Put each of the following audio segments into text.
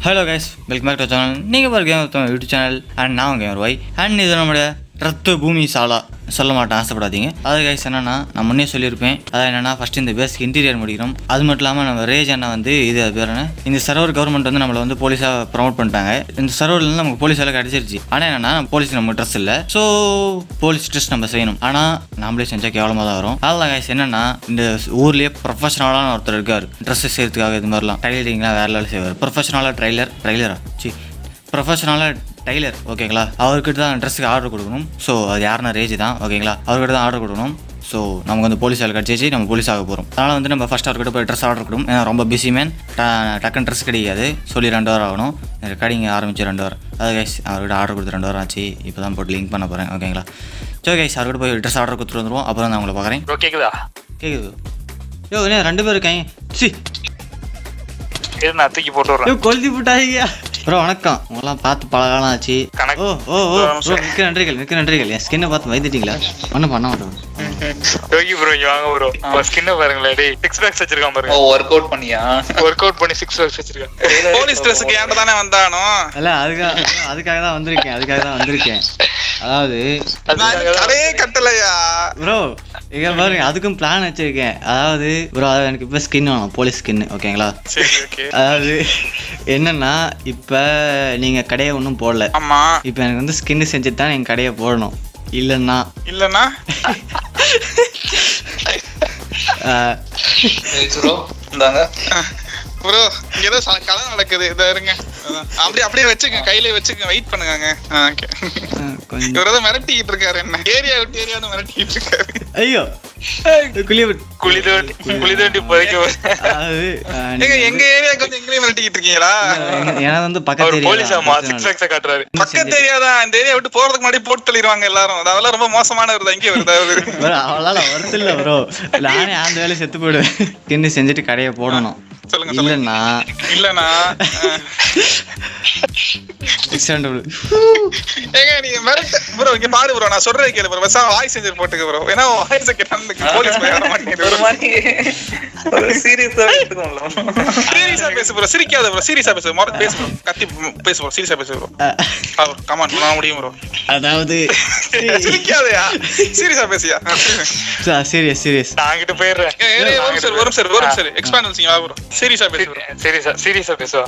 Hello guys, welcome back to our channel. நீங்கள் பாருங்க YouTube channel and நான் gamer Y and இது நம்முடைய ரத்த பூமி சாலா சொல்ல மாட்டேன் ஆசைப்படாதீங்க. அது கைஸ் என்னன்னா நான் முன்னே சொல்லியிருப்பேன். அதாவது என்னன்னா ஃபர்ஸ்ட் இந்த பேஸ்க்கு இன்டீரியர் முடிக்கிறோம். அது மட்டும் இல்லாமல் நம்ம ரேஜ் அண்ணா வந்து இது பேர் என்ன இந்த சர்வர் கவர்மெண்ட் வந்து நம்மளை வந்து போலீஸாக ப்ரமோட் பண்ணிட்டாங்க. இந்த சர்வர்லேருந்து நமக்கு போலீஸ் எல்லாம் கிடச்சிருச்சு. ஆனால் என்னன்னா போலீஸ் நம்ம ட்ரெஸ் இல்லை, ஸோ போலீஸ் ட்ரெஸ் நம்ம செய்யணும். ஆனால் நம்மளே செஞ்சால் கேவலமாக தான் வரும். அதெல்லாம் கைஸ் என்னன்னா இந்த ஊர்லேயே ப்ரொஃபஷனலான ஒருத்தர் இருக்கார் ட்ரெஸ் செய்யறதுக்காக. இது மாதிரிலாம் டைலரிங்லாம் வேற லெவல் செய்வார். ப்ரொஃபஷனலாக ப்ரொஃபஷனலாக டைலர் ஓகேங்களா. அவர்கிட்ட தான் ட்ரெஸ்ஸுக்கு ஆர்டர் கொடுக்கணும். ஸோ அது யாருன்னா ரேஜ் தான் ஓகேங்களா. அவர்கிட்ட தான் ஆர்டர் கொடுக்கணும். ஸோ நமக்கு வந்து போலீஸ் வேலை கிடச்சிச்சு, நம்ம போலீஸ் ஆக போகிறோம். அதனால் வந்து நம்ம ஃபஸ்ட் அவர்கிட்ட போய் ட்ரெஸ் ஆர்டர் கொடுக்கும். ஏன்னா ரொம்ப பிஸி மேன், டக்குன்னு ட்ரெஸ் கிடைக்காது. சொல்லி 2 hour ஆகணும். ரெக்கார்டிங் ஆரம்பிச்சு 2 hour. அது கைஸ் அவர்கிட்ட ஆர்டர் கொடுத்து 2 hour ஆச்சு. இப்போ தான் போட்டு லிங்க் பண்ண போகிறேன் ஓகேங்களா. ஸோ கைஸ் அவர்கிட்ட போய் ட்ரெஸ் ஆர்டர் கொடுத்துட்டு வந்துடுவோம். அப்புறம் தான் அவங்கள பார்க்குறேன். கேட்குதா? கேட்குது. யோ என்ன 2 பேர் இருக்காங்க. சி நான் தூக்கி போட்டு வரேன். கொளுத்தி போட்டாங்க ப்ரோ. வணக்கம். உங்களாம் பார்த்து பல காலம் ஆச்சு. ஓ ஓ ஓ ப்ரோ மிக்க நன்றிகள். என் ஸ்கின்னை பார்த்து வைத்துட்டீங்களா? ஒன்றும் பண்ண மாட்டோம். யோகி ப்ரோ இங்க வாங்க ப்ரோ. ஸ்கின்னை பாருங்களே. டேய் 6 packs வச்சிருக்கான் பாருங்க. ஓ வொர்க் அவுட் பண்ணி 6 packs வச்சிருக்கான். போலீஸ் ட்ரெஸ்க்கு ஏன்டா தானே வந்தானோ? இல்ல அதுக்காக தான் வந்திருக்கேன். அதாவது கடையே கட்டலையா ப்ரோ? இங்க பாருங்க அதுக்கும் பிளான் வச்சிருக்கேன். அதாவது ப்ரோ எனக்கு இப்போ ஸ்கின் வேணும், போலீஸ் ஸ்கின் ஓகேங்களா. அதாவது என்னன்னா இப்போ நீங்க கடையை ஒன்றும் போடல. ஆமா. இப்போ எனக்கு வந்து ஸ்கின் செஞ்சுட்டு தான் எங்க கடையை போடணும். இல்லைன்னா ப்ரோ இங்க ஏதோ கலை நடக்குது. இதா இருங்க, அப்படியே வச்சுக்க, கையிலே வச்சுக்க, வெயிட் பண்ணுங்க. இவர் ஏதோ மிரட்டிக்கிட்டு இருக்காரு. என்ன ஏரியா விட்டு ஏரியா மிரட்டிக்கிட்டு இருக்காரு. ஐயோ குழி தோண்டி எங்க ஏரியாவுக்கு வந்து எங்கேயும் மிரட்டிக்கிட்டு இருக்கீங்களா? ஏன்னா வந்து பக்கத்து காட்டுறாரு. பக்கத்து ஏரியா தான். இந்த ஏரியா விட்டு போறதுக்கு முன்னாடி போட்டு தள்ளிடுவாங்க எல்லாரும். அதெல்லாம் ரொம்ப மோசமானவர் தான். இங்கே வருது அவளால வருது இல்ல ப்ரோ. நானே அந்த வேலையை செத்து போயிடுவேன். கிண்ணி செஞ்சுட்டு கடையை போடணும். இல்லன்னா நீங்க மிரட்ட ப்ரோ. இங்க பாரு ப்ரோ, நான் சொல்றதை கேளு ப்ரோ. பஸ் வாய்ஸ் செஞ்சர் போட்டுக்க ப்ரோ. ஏன்னா வாய்ஸ் கேட்டா போலீஸ் வர மாட்டேங்குது. ஒரு மாதிரி ஒரு சீரியஸா எடுத்துக்கோங்க. சீரியஸா பேசு ப்ரோ, சிரிக்காத ப்ரோ. சீரியஸா பேசு ப்ரோ. கத்தி பேசு ப்ரோ. சீரியஸா பேசு ப்ரோ. கமான் பண்ண முடியும் ப்ரோ. அதாவது சிரிக்காதயா, சீரியஸா பேசியா? சீரியஸ் நான் கிட்ட போயிடுறேன். வரும் சார் எக்ஸ்பாண்ட் செய்யுங்க ப்ரோ. சீரியஸா பேசு ப்ரோ. சீரியஸா பேசுவா.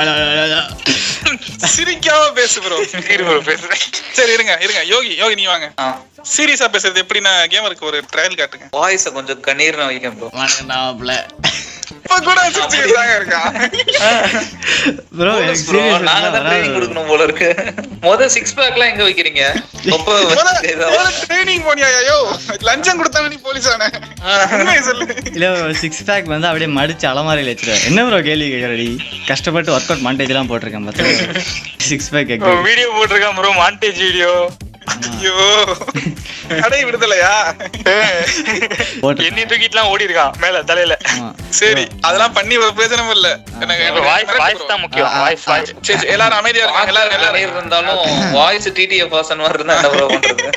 சிரிக்காம பேசு ப்ரோ. பேசுறேன். சரி இருங்க யோகி நீ வாங்க. சீரியஸா பேசுறது எப்படின்னா கேமருக்கு ஒரு ட்ரையல் காட்டுங்க. வாய்ஸ கொஞ்சம் கண்ணீர்னா வைக்க ப்ரோ. இப்ப கூட சீரியஸாக இருக்கா ப்ரோ? நாங்க தான் ட்ரைனிங் கொடுக்கணும் போல இருக்கு. 6 packலாம் எங்க வைக்கிறீங்க? ட்ரைனிங் போனியா? யோ லஞ்சம் கொடுத்தானே நீ போலீஸ் ஆனே. இல்ல 6 pack வந்து அப்படியே மடிச்சு அலமாரியில வச்சிரு. என்ன ப்ரோ கேள்வி கேக்குறடி? கஷ்டப்பட்டு ஒர்க் அவுட் மாண்டேஜ் எல்லாம் போட்டிருக்கேன் பாத்து. 6 pack வீடியோ போட்டிருக்கான் ப்ரோ, மாண்டேஜ் வீடியோ. ஐயோ கடை விடுதலையா? என்ன தூக்கிட்டுலாம் ஓடி இருக்கான் மேல தலையில. சரி அதெல்லாம் பண்ணி ஒரு பிரயோஜனம் இல்ல. வாய்ஸ் தான் முக்கியம். வாய்ஸ் சரி எல்லாரும் அமைதியா இருக்காங்க. எல்லாரும் இருந்தாலும் வாய்ஸ் டிடிஎஃப் பர்சன் மாதிரி இருந்தா என்ன ப்ரோ பண்றது?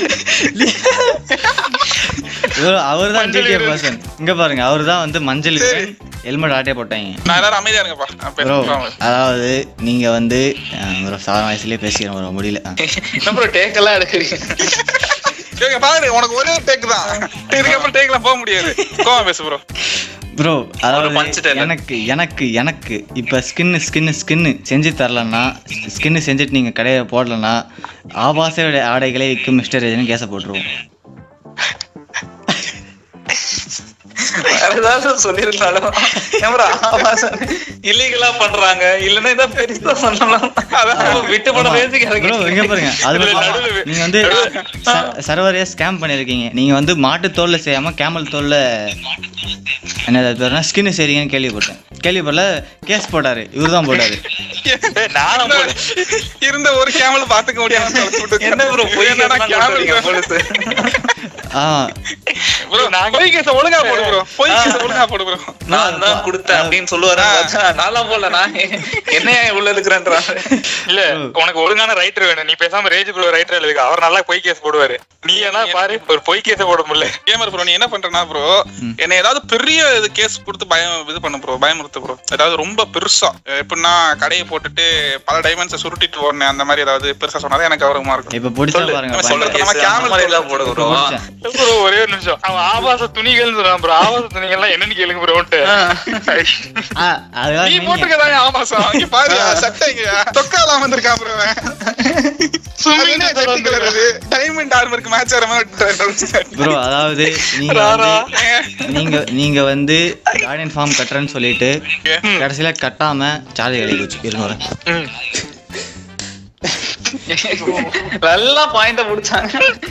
அவர்தான் டிடிஎஃப் பர்சன். இங்க பாருங்க அவர்தான் வந்து மஞ்சள் ஹெல்மெட் ஆட்டே போட்டாங்க. நான் எல்லாரும் அமைதியா இருங்கப்பா ப்ரோ. அதாவது நீங்க வந்து ஒரு சாதாரண வயசுலயே பேசிக்கிறோம் ப்ரோ. முடியல ப்ரோ. டேக் எல்லாம் எடுக்கிறீங்க பாரு. உனக்கு ஒரே டேக் தான். இதுக்கப்புறம் டேக்லாம் போக முடியாது. கோவா பேசு ப்ரோ. அதாவது எனக்கு இப்ப ஸ்கின்னு செஞ்சு தரலன்னா, ஸ்கின்னு செஞ்சுட்டு நீங்க கடையை போடலன்னா ஆபாச ஆடைகளை விற்கும் மிஸ்டர் ஏஜென்ட் கேஸை போட்டுருவோம். சொல்லிருந்தாலும் இல்லீகலா பண்றாங்க. இல்லன்னா இதான் பெருசா பண்ணலாம். விட்டு போன பாருங்க. அது நீங்க வந்து சர்வரையா ஸ்கேம் பண்ணிருக்கீங்க. நீங்க வந்து மாட்டு தோல்ல செய்யாம கேமல் தோல்ல என்ன பேருனா ஸ்கின் செய்றீங்கன்னு கேள்விப்படல. கேஸ் போட்டாரு. இவர்தான் போட்டாரு. இருந்த ஒரு கேமல் பாத்துக்க முடியாம என்ன ப்ரோ போய் பொய் கேஸ ஒழுங்கா போடு ப்ரோ, பொய் கேஸ ஒழுங்கா போடு ப்ரோ. நான் தான் கொடுத்தேன் அப்படின்னு சொல்லுவாரு. நான்லாம் போடல, நான் என்ன உள்ள இருக்கிறேன்றான். இல்ல உனக்கு ஒழுங்கான ரைட்டர் வேணும், நீ பேசாம ரேஜ் ப்ரோ ரைட்டர் எழுதுக, அவர் நல்லா பொய் கேஸ் போடுவாரு. நீ என்ன பாரு ஒரு பொய் கேஸ போட முடியல. கேமர் ப்ரோ நீ என்ன பண்றனா ப்ரோ, என்ன ஏதாவது பெரிய இது கேஸ் கொடுத்து இது பண்ணு ப்ரோ, பயமுறுத்து ப்ரோ. ஏதாவது ரொம்ப பெருசா எப்படின்னா கடையை போட்டுட்டு பல டைமண்ட்ஸை சுருட்டிட்டு ஓடனே அந்த மாதிரி ஏதாவது பெருசா சொன்னாதான் எனக்கு கௌரவமா இருக்கும். இப்ப பிடிச்சா பாருங்க ப்ரோ. ஒரே ஒரு நிமிஷம், அவன் ஆபாச துணிகள் சொல்றான் ப்ரோ. ஆபாச துணிகள்லாம் என்னன்னு கேளுங்க ப்ரோ. நீ போட்டுக்கதான் ஆபாசம். இங்க பாரு சட்டை தொக்காலாம் வந்திருக்கான் ப்ரோ. டைமண்ட் ஆர்மருக்கு மேட்ச் ஆற மாதிரி ப்ரோ. அதாவது நீங்க வந்து கார்டன் ஃபார்ம் கட்டுறேன்னு சொல்லிட்டு கடைசியில கட்டாம சார்ஜ் கழிவு வச்சு இருந்தோம். நல்லா பாயிண்ட முடிச்சாங்க.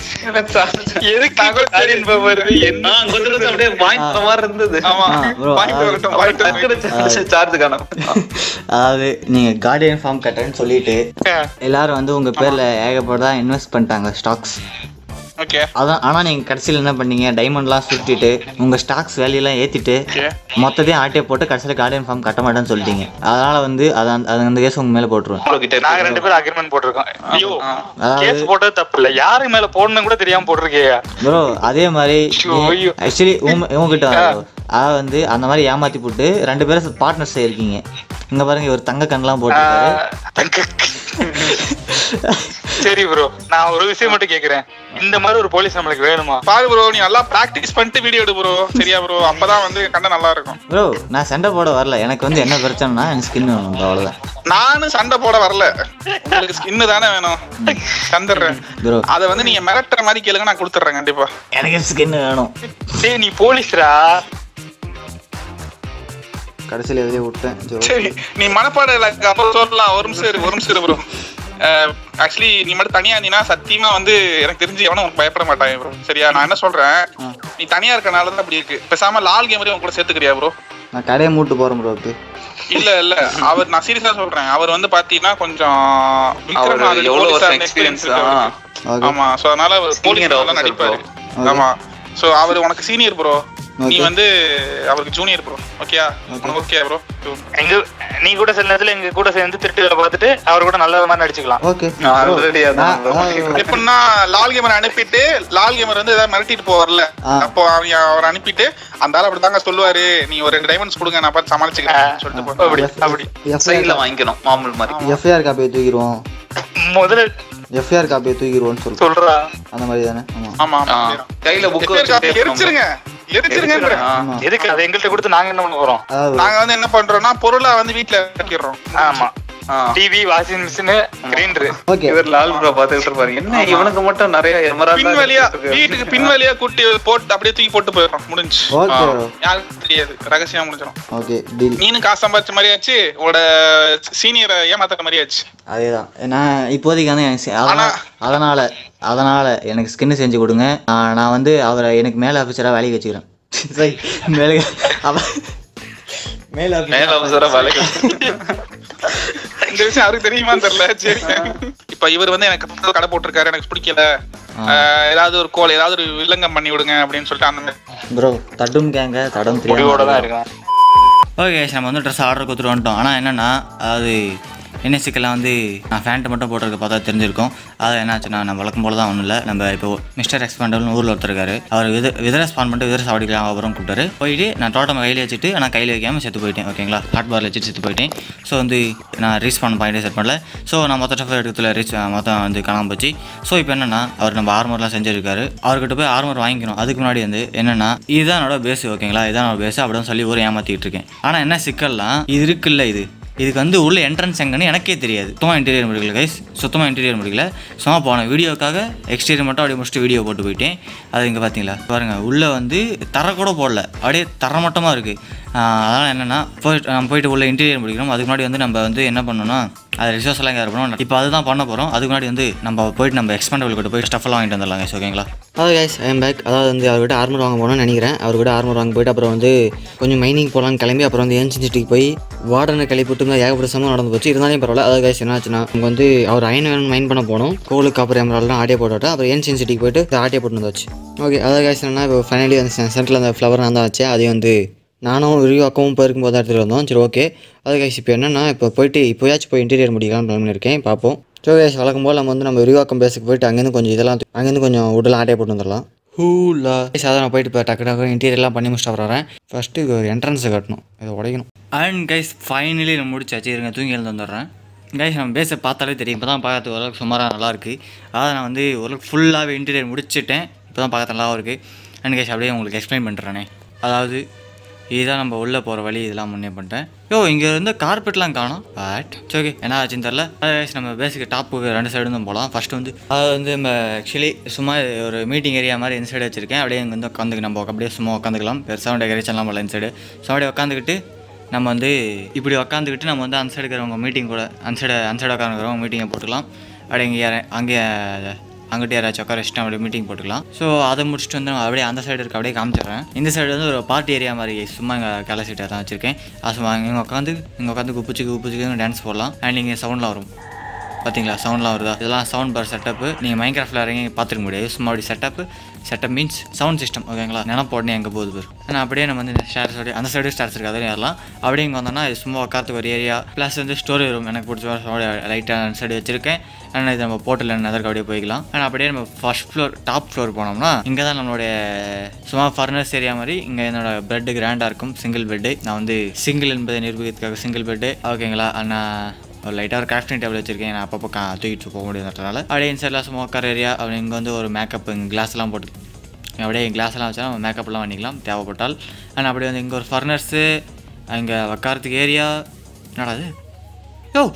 அதாவது நீங்க கார்டியன் ஃபார்ம் கட்டுறேன்னு சொல்லிட்டு எல்லாரும் வந்து உங்க பேர்ல ஏகப்பட்டதா இன்வெஸ்ட் பண்ணிட்டாங்க ஸ்டாக்ஸ். அதான். ஆனா நீங்க கடைசியில் என்ன பண்ணீங்க, டைமண்ட்லாம் சுட்டிட்டு உங்க ஸ்டாக்ஸ் வேல்யூலாம் ஏத்திட்டு மொத்தத்தையும் ஆட்டிய போட்டு கடைசியில கார்டியன் ஃபார்ம் கட்ட மாட்டேன்னு சொல்லிட்டீங்க. அதனால வந்து அந்த கேஸ் உங்க மேல போட்டுருவோம். நாங்க 2 பேரும் அக்ரிமெண்ட் போட்டிருக்கோம். ஐயோ கேஸ் போட்டது தப்பு இல்ல, யாருக்கு மேல போடணும் கூட தெரியாம போட்டிருக்கீங்க ப்ரோ. அதே மாதிரி ஆக்சுவலி உங்ககிட்ட அதாவது வந்து அந்த மாதிரி ஏமாத்தி போட்டு 2 பேரும் பார்ட்னர்ஸ் இருக்கீங்க. இங்க பாருங்க ஒரு தங்க கண்ணெல்லாம் போட்டு. சரி ப்ரோ, நான் ஒரு விஷயம் மட்டும் கேக்குறேன், இந்த மாதிரி ஒரு போலீஸ் நம்மளுக்கு வேணுமா? பாரு ப்ரோ, நீ நல்லா பிராக்டிஸ் பண்ணிட்டு வீடியோ எடு ப்ரோ. சரியா ப்ரோ? அப்பதான் வந்து கண்ட நல்லா இருக்கும் ப்ரோ. நான் சண்டை போட வரல, எனக்கு வந்து என்ன பிரச்சனைனா எனக்கு ஸ்கின் வேணும், அவ்வளவுதான். நானும் சண்டை போட வரல, உங்களுக்கு ஸ்கின் தானே வேணும், தந்துடுறேன் ப்ரோ. அதை வந்து நீங்க மிரட்டுற மாதிரி கேளுங்க, நான் கொடுத்துட்றேன் கண்டிப்பா. எனக்கு ஸ்கின் வேணும். சரி நீ போலீஸ்ரா, கடைசியில் எதுலேயே விட்டேன். சரி நீ மனப்பாடம் இல்லை, அப்புறம் சொல்லலாம். ஒரு நிமிஷம் ப்ரோ. ஆக்சுவலி நீ மட்டும் தனியா இருந்தீங்கன்னா சத்தியமா வந்து எனக்கு தெரிஞ்சு எவனும் உனக்கு பயப்பட மாட்டாங்க ப்ரோ. சரியா? நான் என்ன சொல்றேன், நீ தனியா இருக்கனால தான் அப்படி இருக்கு. பேசாம லால் கேமரையும் உங்க கூட சேர்த்துக்கிறியா ப்ரோ? நான் கடையை மூட்டு போறேன் ப்ரோ. இல்ல அவர், நான் சீரியஸா சொல்றேன், அவர் வந்து பாத்தீங்கன்னா கொஞ்சம் எக்ஸ்பீரியன்ஸ். ஆமா, சோ அதனால போலீஸ் நடிப்பாரு. ஆமா, சோ அவர் உனக்கு சீனியர் ப்ரோ, நீ வந்து அவருக்கு ஜூனியர் ப்ரோ. ஓகேயா? Okay bro. நீ கூட சில நேரத்துல எங்க கூட சேர்ந்து திருட்டுகளை பார்த்துட்டு அவர் கூட நல்ல மாதிரி நடிச்சுக்கலாம். ஓகே. எப்படின்னா லால் கேமர் அனுப்பிட்டு லால் கேமர் வந்து ஏதாவது மிரட்டிட்டு போவார்ல, அப்போ அவர் அனுப்பிட்டு அந்த ஆள் அப்படிதாங்க சொல்லுவாரு, நீ ஒரு 2 டைமண்ட்ஸ் கொடுங்க நான் பார்த்து சமாளிச்சுக்கிறேன் சொல்லிட்டு அப்படி சைடுல வாங்கிக்கணும் மாமூல் மாதிரி. எஃப்ஐஆர் காப்பியை தூக்கிடுவோம் முதல்ல. எஃப்ஐஆர் காப்பியை தூக்கிடுவோம்னு சொல்றா அந்த மாதிரி தானே? ஆமா கையில புக் எரிச்சிருங்க. எதுக்கு அதை எங்கள்கிட்ட கொடுத்து நாங்க என்ன பண்ண போறோம்? நாங்க வந்து என்ன பண்றோம்னா பொருளை வந்து வீட்டுல வைக்கிறோம். ஆமா, டிவி, வாஷிங் மிஷின், கிரைண்டர். இவர் லால் ப்ரோ பாத்துட்டு இருப்பாரு, என்ன இவனுக்கு மட்டும் நிறைய எமரால்ட் பின்வழியா வீட்டுக்கு பின்வழியா கூட்டி போட்டு அப்படியே தூக்கி போட்டு போயிடும். முடிஞ்சு யாருக்கு தெரியாது, ரகசியம் முடிஞ்சிடும். Okay deal. நீனும் காசு சம்பாதிச்ச மாதிரி ஆச்சு, உங்களோட சீனியரை ஏமாத்த மாதிரி ஆச்சு. அதேதான். நான் இப்போதைக்கு வந்து அதனால எனக்கு ஸ்கின் செஞ்சு கொடுங்க. நான் வந்து அவரை எனக்கு மேல ஆஃபீஸரா வேலைக்கு வச்சுக்கிறேன். இந்த விஷயம் அவருக்கு தெரியுமா தெரியல. சரி, இப்ப இவர் வந்து எனக்கு கடை போட்டிருக்காரு, எனக்கு பிடிக்கல, ஏதாவது ஒரு கோல் ஏதாவது ஒரு வில்லங்கம் பண்ணி விடுங்க அப்படின்னு சொல்லிட்டு அந்த மாதிரி ப்ரோ தடும் கேங்க தடம் தெரியாம தான் இருக்கேன். ஓகே, நம்ம வந்து ட்ரெஸ் ஆர்டர் கொடுத்துட்டு வந்துட்டோம். ஆனால் என்னென்னா அது என்எஸ்சிக்கெல்லாம் வந்து நான் ஃபேண்ட்டு மட்டும் போட்டிருக்க பார்த்தா தெரிஞ்சிருக்கும். அது என்னாச்சுன்னா நம்ம வழக்கம் போல தான் ஒன்றும் இல்லை. நம்ம இப்போ மிஸ்டர் எக்ஸ்பாண்டபிள்னு ஊரில் ஒருத்தர் இருக்காரு. அவர் விதரை ஸ்பான் பண்ணிட்டு விதரை சாவடிக்கலாம் அப்புறம் கூப்பிட்டாரு. போயிட்டு நான் டோட்டம் கையில் வச்சுட்டு ஆனால் கையில் வைக்காமல் செத்து போயிட்டேன். ஓகேங்களா? ஹாட் பாரில் வச்சுட்டு செத்து போயிட்டேன். ஸோ வந்து நான் ரீஸ்பான் பாயிண்டே செட் பண்ணல. ஸோ நான் மொத்த ஸ்டஃப் எடுத்துல மொத்தம் வந்து காணாமல் போச்சு. ஸோ இப்போ என்னென்னா அவர் நம்ம ஆர்மர்லாம் செஞ்சுருக்காரு. அவர்கிட்ட போய் ஆர்மர் வாங்கிக்கணும். அதுக்கு முன்னாடி வந்து என்னென்னா இதுதான் என்னோட பேஸு. ஓகேங்களா? இதுதான் என்னோட பேஸு அப்படின்னு சொல்லி ஒரு ஏமாற்றிட்டு இருக்கேன். ஆனால் என்ன சிக்கல்லாம் இது இருக்குல்ல, இதுக்கு வந்து உள்ள என்ட்ரன்ஸ் எங்கன்னு எனக்கே தெரியாது. சுத்தமாக இன்டீரியர் முடிக்கல கைஸ், சுத்தமாக இன்டீரியர் முடிக்கல. சும்மா போன வீடியோக்காக எக்ஸ்டீரியர் மட்டும் அப்படியே முடிச்சுட்டு வீடியோ போட்டு போயிட்டேன். அது இங்கே பார்த்தீங்களா பாருங்கள், உள்ளே வந்து தர கூட போடல, அப்படியே தரமட்டமாக இருக்குது. அதனால் என்னென்னா போயிட்டு உள்ள இன்டீரியர் முடிக்கணும். அதுக்கு முன்னாடி வந்து நம்ம வந்து என்ன பண்ணோன்னா அது ரிசோர்ஸ் எல்லாம் கேர் பண்ணுவோம். இப்போ அதுதான் பண்ண போகிறோம். அதுக்கு முன்னாடி வந்து நம்ம போயிட்டு நம்ம எக்ஸ்பெண்டபிள் கிட்ட போய் ஸ்டஃப்லாம் வாங்கிட்டு வந்துடலாம் கைஸ். ஓகேங்களா? அதாவது கைஸ் ஐ எம் பேக். அதாவது வந்து அவர்கிட்ட ஆர்மர் வாங்க போகணும்னு நினைக்கிறேன். அவர்கிட்ட ஆர்மர் வாங்க போயிட்டு அப்புறம் வந்து கொஞ்சம் மைனிங் போகலான்னு கிளம்பி அப்புறம் வந்து ஏன்ஷியன் சிட்டிக்கு போய் வார்டனை கிளப்பிட்டு ஏகப்பட்ட சமயம் நடந்து போச்சு. இருந்தாலும் பரவாயில்ல. அதாவது கைஸ் என்ன ஆச்சுன்னா நமக்கு வந்து அவர் அயன் வேணும் மைன் பண்ண போனோம். கோலுக்கு அப்புறம் எமரால்டெலாம் ஆட்டியை போட்டுவிட்டு அப்புறம் ஏன்ஷியன் சிட்டிக்கு போயிட்டு ஆட்டியை போட்டு வந்தாச்சு. ஓகே அதாவது கைஸ் என்னன்னா இப்போ ஃபைனலி வந்து சென்டரில் அந்த ஃப்ளவர் நான் தான் வச்சேன். அது வந்து நானும் ரிவ்யூவாக்கவும் போயிருக்கும்போது எடுத்துகிட்டு வந்தோம். சரி ஓகே. அது கைஸ் இப்போ என்னென்னா இப்போ போயிட்டு இப்போயாச்சும் போய் இன்டீரியர் முடிக்கலாம்னு பிளான் பண்ணியிருக்கேன். பார்ப்போம். ஸோ கைஸ் வழக்கம் போல் நம்ம ரிவ்யூவாக்கம் பேஸுக்கு போயிட்டு அங்கேருந்து கொஞ்சம் உடலாம் ஆட்டையை போட்டு வந்துடலாம். ஹூலா கைஸ் அதை நான் போயிட்டு இப்போ டக்கு இன்டீரியர்லாம் பண்ணி முடிச்சுட்டு வரேன். ஃபஸ்ட்டு ஒரு என்ட்ரன்ஸை கட்டணும், இதை உடைக்கணும். அண்ட் கைஸ் ஃபைனலி நம்ம முடிச்சாச்சு. இருங்க தூங்கி எழுந்து வந்துடுறேன். கைஸ் நம்ம பேஸை பார்த்தாலே தெரியும். இப்போ தான் பார்க்கறதுக்கு ஓரளவுக்கு சுமாராக நல்லாயிருக்கு. அதாவது நான் வந்து ஓரளவுக்கு ஃபுல்லாகவே இன்டீரியர் முடிச்சுட்டேன். இப்போ தான் பார்க்க நல்லாவும் இருக்குது. அண்ட் கைஸ் அப்படியே உங்களுக்கு எக்ஸ்பிளைன் பண்ணுறேனே. அதாவது இதுதான் நம்ம உள்ளே போகிற வழி. இதெல்லாம் முன்னே பண்ணிட்டேன். இங்கே இருந்து கார்பெட்லாம் காணும். பட் ஓகே என்ன ஆச்சுன்னு தெரில. அதாவது நம்ம பேசிக் டாப்புக்கு 2 சைடு வந்து போகலாம். ஃபஸ்ட்டு வந்து அது வந்து நம்ம ஆக்சுவலி சும்மா ஒரு மீட்டிங் ஏரியா மாதிரி இந்த சைடு வச்சுருக்கேன். அப்படியே இங்கே வந்து உட்காந்துக்கு நம்ம அப்படியே சும்மா உட்காந்துக்கலாம். பெருசாக டெக்கரேஷன்லாம் பண்ணல இந்த சைடு. ஸோ அப்படியே உட்காந்துக்கிட்டு நம்ம வந்து இப்படி உட்காந்துக்கிட்டு நம்ம வந்து அந்த சைடு இருக்கிறவங்க மீட்டிங் கூட அந்த சைடு உட்காந்துக்கிறவங்க மீட்டிங்கை போட்டுக்கலாம். அப்படியே அங்கே அங்கிட்ட யாராச்சும் உட்கார வச்சுட்டு அப்படியே மீட்டிங் போட்டுக்கலாம். ஸோ அதை முடிச்சுட்டு வந்து அப்படியே அந்த சைடு இருக்க அப்படியே காமிச்சிடுறேன். இந்த சைடு வந்து ஒரு பார்ட்டி ஏரியா மாதிரி சும்மா இங்கே கலை சீட்டாக தான் வச்சுருக்கேன். அது சும்மா இங்கே உட்காந்து குப்பிச்சுக்கு டான்ஸ் போடலாம். அண்ட் இங்கே சவுண்ட்லாம் வரும். பார்த்தீங்களா சவுண்ட்லாம் வருதா? இதெல்லாம் சவுண்ட் பார் செட்டப்பு. நீங்கள் மைன்கிராஃப்டில் இறங்கி பார்த்துக்க முடியாது. சும்மா அப்படி செட்டப் மீன்ஸ் சவுண்ட் சிஸ்டம். ஓகேங்களா? நினப்பு உடனே எங்கே போகுது பேர். ஆனால் அப்படியே நம்ம வந்து ஸ்டார்ஸ் அந்த சைடு ஸ்டார்ஸ் இருக்குது. அதில் ஏறலாம். அப்படியே இங்கே வந்தோம்னா இது சும்மா உட்காரத்துக்கு ஒரு ஏரியா ப்ளஸ் வந்து ஸ்டோரி ரூம். எனக்கு பிடிச்ச லைட்டாக அந்த சைடு வச்சுருக்கேன். ஆனால் இது நம்ம போட்டில் நெதற்கு அப்படியே போய்க்கலாம். ஆனால் அப்படியே நம்ம ஃபர்ஸ்ட் ஃப்ளோர் டாப் ஃப்ளோர் போனோம்னா இங்கே தான் நம்மளுடைய சும்மா ஃபர்னஸ் ஏரியா மாதிரி. இங்கே என்னோடய பெட்டு கிராண்டாக இருக்கும். Single bed. நான் வந்து சிங்கிள் என்பதை நிரூபிக்கிறதுக்காக சிங்கிள் பெட்டு. ஓகேங்களா? ஆனால் ஒரு லைட்டாக ஒரு கிராஃப்டிங் டேபிள் வச்சுருக்கேன். நான் அப்பப்போ தூக்கிட்டு போக முடியாதுன்றதுனால அப்படியே இன்சைட்லாம் சும்மா உட்கார ஏரியா. அப்படி இங்கே வந்து ஒரு மேக்கப் கிளாஸ்லாம் போட்டு அப்படியே கிளாஸ்லாம் வச்சா நம்ம மேக்கப்லாம் பண்ணிக்கலாம் தேவைப்பட்டால். ஆனால் அப்படியே வந்து இங்கே ஒரு ஃபர்னர்ஸு இங்கே உட்காரத்துக்கு ஏரியா. என்னடா அது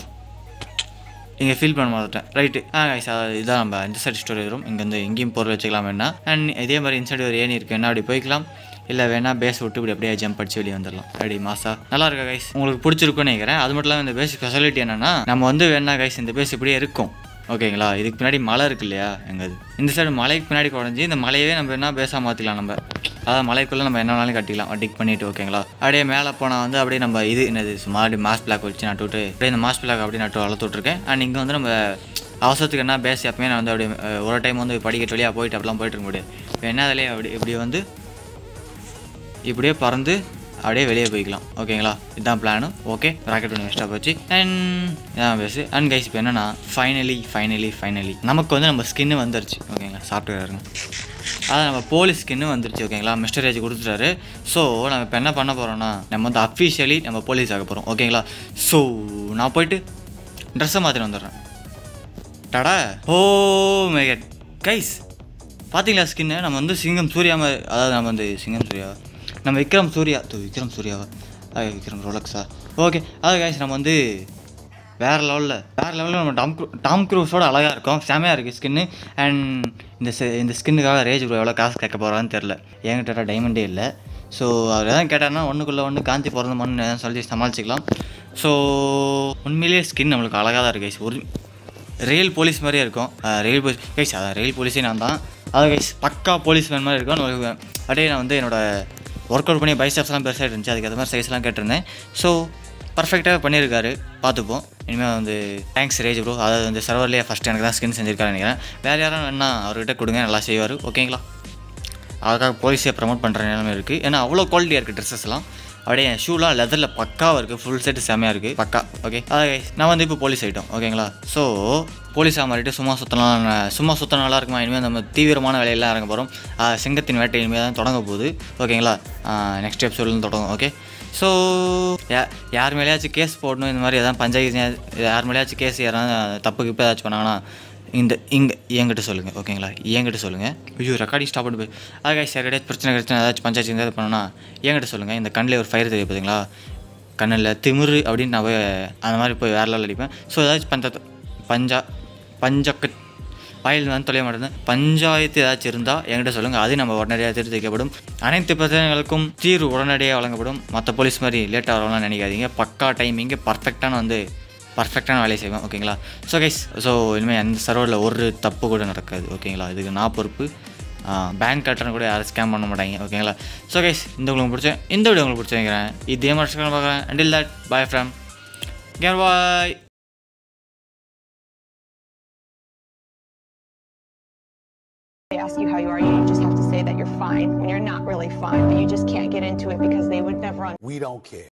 இங்கே ஃபீல் பண்ண மாட்டேன். ரைட்டு கைஸ் இதுதான் நம்ம இந்த சைடு ஸ்டோரி வரும். இங்கே வந்து எங்கேயும் பொருள் வச்சுக்கலாம் வேணா. அண்ட் இதே மாதிரி இன்சைடு ஒரு ஏணி இருக்குது. என்ன அப்படி போய்க்கலாம். இல்லை வேணா பேஸ் விட்டு இப்படி அப்படியே ஜம்ப் அடிச்சு வெளியே வந்துடலாம். அப்படி மாசா நல்லா இருக்கா கைஸ்? உங்களுக்கு பிடிச்சிருக்குன்னு நினைக்கிறேன். அது மட்டும் இல்லாமல் இந்த பேஸ் ஸ்பெஷாலிட்டி என்னென்னா நம்ம வந்து வேணா கைஸ் இந்த பேஸ் இப்படியே இருக்கும். ஓகேங்களா? இதுக்கு பின்னாடி மலை இருக்கு இல்லையா? எங்கள் இந்த சைடு மலைக்கு பின்னாடி குறைஞ்சி இந்த மலையவே நம்ம என்ன பேஸாக மாற்றிக்கலாம். நம்ம அதாவது மலைக்குள்ளே நம்ம என்ன வேணாலும் கட்டிக்கலாம் டிக் பண்ணிவிட்டு. ஓகேங்களா? அப்படியே மேலே போனால் வந்து அப்படியே நம்ம இது என்னது சும்மா அப்படி மாஸ் பிளாக் வச்சு நட்டுவிட்டு அப்படியே இந்த மாஸ் பிளாக் அப்படியே நட்டு வளர்த்துட்ருக்கேன். அண்ட் இங்கே வந்து நம்ம அவசரத்துக்கு என்ன பேஸ் எப்பவுமே நான் வந்து அப்படியே ஒரு டைம் வந்து படிக்கட்டு வழியாக போயிட்டு அப்படிலாம் போயிட்டு இருக்க முடியாது. இப்போ என்ன அதிலே இப்படி வந்து இப்படியே பறந்து அப்படியே வெளியே போய்க்கலாம். ஓகேங்களா? இதுதான் பிளானு. ஓகே ராக்கெட் ஒன்று வேஸ்ட்டாக போச்சு. அண்ட் இதான் பேஸு. அண்ட் கைஸ் இப்போ என்னென்னா ஃபைனலி நமக்கு வந்து நம்ம ஸ்கின்னு வந்துருச்சு. ஓகேங்களா? சாஃப்ட்வேருங்க அதான் நம்ம போலீஸ் ஸ்கின்னு வந்துருச்சு. ஓகேங்களா? மிஸ்டர் ஏஜ் கொடுத்துட்டாரு. ஸோ நம்ம இப்போ என்ன பண்ண போகிறோம்னா நம்ம வந்து அஃபிஷியலி நம்ம போலீஸ் ஆக போகிறோம். ஓகேங்களா? ஸோ நான் போயிட்டு ட்ரெஸ்ஸை மாற்றிட்டு வந்துடுறேன். Tada oh my god guys பார்த்தீங்களா ஸ்கின்னு? நம்ம வந்து சிங்கம் சூர்யா மாதிரி. அதாவது நம்ம வந்து சிங்கம் சூர்யா நம்ம விக்ரம் சூர்யாவா விக்ரம் ரோலக்ஸா? ஓகே அதாவது கைஸ் நம்ம வந்து வேறு லெவலில் நம்ம டாம் க்ரூஸோட அழகாக இருக்கும். செமையாக இருக்குது ஸ்கின்னு. அண்ட் இந்த ஸ்கின்னுக்காக ரேஜ் ப்ரோ எவ்வளோ காசு கேட்க போகிறான்னு தெரில. என்கிட்ட டைமண்டே இல்லை. ஸோ அவர் எதாவது கேட்டார்னா ஒன்றுக்குள்ளே ஒன்று காஞ்சி பிறந்த மண்ணு எதாவது சொல்லி சமாளிச்சிக்கலாம். ஸோ உண்மையிலேயே ஸ்கின் நம்மளுக்கு அழகாக தான் இருக்குது கைஸ். ஒரு ரியல் போலீஸ் மாதிரியே இருக்கும். ரியல் போலீஸ் கைஸ் அதான் ரியல் போலீஸே நான் தான். அதாவது கைஸ் பக்கா போலீஸ் மேன் மாதிரி இருக்கும். அப்படியே நான் வந்து என்னோடய ஒர்க் அவுட் பண்ணி பைசப்ஸ்லாம் பெருசாக இருந்துச்சு. அதுக்கு அது மாதிரி சைஸ்லாம் கேட்டிருந்தேன். ஸோ பர்ஃபெக்டாக பண்ணியிருக்காரு. பார்த்துப்போம். இனிமேல் வந்து தேங்க்ஸ் ரேஜ் ப்ரோ. அதாவது வந்து சர்வர்லேயே ஃபஸ்ட்டு எனக்கு தான் ஸ்கின் செஞ்சுருக்காருன்னு நினைக்கிறேன். வேறு யாரும் வேணா அவர்கிட்ட கொடுங்க, நல்லா செய்வார். ஓகேங்களா? அதுக்காக போலீஸே ப்ரமோட் பண்ணுற நிலைமை இருக்குது. ஏன்னா அவ்வளோ குவாலிட்டியாக இருக்குது ட்ரெஸ்ஸஸ்லாம். அப்படியே ஷூலாம் லெதரில் பக்காவாக இருக்குது. ஃபுல் செட்டு செம்மையாக இருக்குது பக்கா. ஓகே நான் வந்து இப்போ போலீஸ் ஆகிட்டோம். ஓகேங்களா? ஸோ போலீஸாக மாறிட்டு சும்மா சுத்தம் நல்லா இருக்குமா? இனிமேல் நம்ம தீவிரமான வேலையெல்லாம் இறங்க போகிறோம். சிங்கத்தின் வேட்டை இனிமேல் தான் தொடங்க போகுது. ஓகேங்களா? நெக்ஸ்ட் எபிசோட்லேருந்து தொடங்கும். ஓகே ஸோ யார் மேலேயாச்சும் கேஸ் போடணும். இந்த மாதிரி எதாவது பஞ்சாயத்து யார் மேலேயாச்சும் கேஸ் யாராவது தப்புக்கு இப்போ ஏதாச்சும் பண்ணாங்கன்னா இங்கே என்கிட்ட சொல்லுங்கள். ஓகேங்களா? என்கிட்ட சொல்லுங்கள். ஐயோ ரெக்கார்டிங் ஸ்டாப் பண்ணி போய் அதுக்காக சார் கிடையாது பிரச்சனை ஏதாச்சும் பஞ்சாயத்து ஏதாவது பண்ணோன்னா என்கிட்ட சொல்லுங்கள். இந்த கண்ணில் ஒரு ஃபயர் தெரியும் பார்த்தீங்களா? கண்ணில் திமிரு அப்படின்னு நான் போய் அந்த மாதிரி போய் வேறு லெவலில் அடிப்பேன். ஸோ ஏதாச்சும் வாயில் வந்து தொலைய மாட்டேன். பஞ்சாயத்து ஏதாச்சும் இருந்தால் என்கிட்ட சொல்லுங்கள். அது நம்ம உடனடியாக திருத்தி வைக்கப்படும். அனைத்து பிரச்சனைகளுக்கும் தீர்வு உடனடியாக வழங்கப்படும். மற்ற போலீஸ் மாதிரி லேட்டாக வரலாம்னு நினைக்காதீங்க. பக்கா டைமிங்கு பர்ஃபெக்டான வந்து பர்ஃபெக்டான வேலையை செய்வேன். ஓகேங்களா? ஸோ கைஸ், ஸோ இனிமேல் அந்த சர்வரில் ஒரு தப்பு கூட நடக்காது. ஓகேங்களா? இதுக்கு நான் பொறுப்பு. பேங்க் கட்டணம் கூட யாரும் ஸ்கேம் பண்ண மாட்டாங்க. ஓகேங்களா? ஸோ கைஸ், இந்த வீடியோ உங்களுக்கு பிடிச்சிருக்கிறேன். இதே மாதிரி பார்க்குறேன். Until that bye from care boy. They ask you how you are, you just have to say that you're fine when you're not really fine, but you just can't get into it because they would never. We don't care.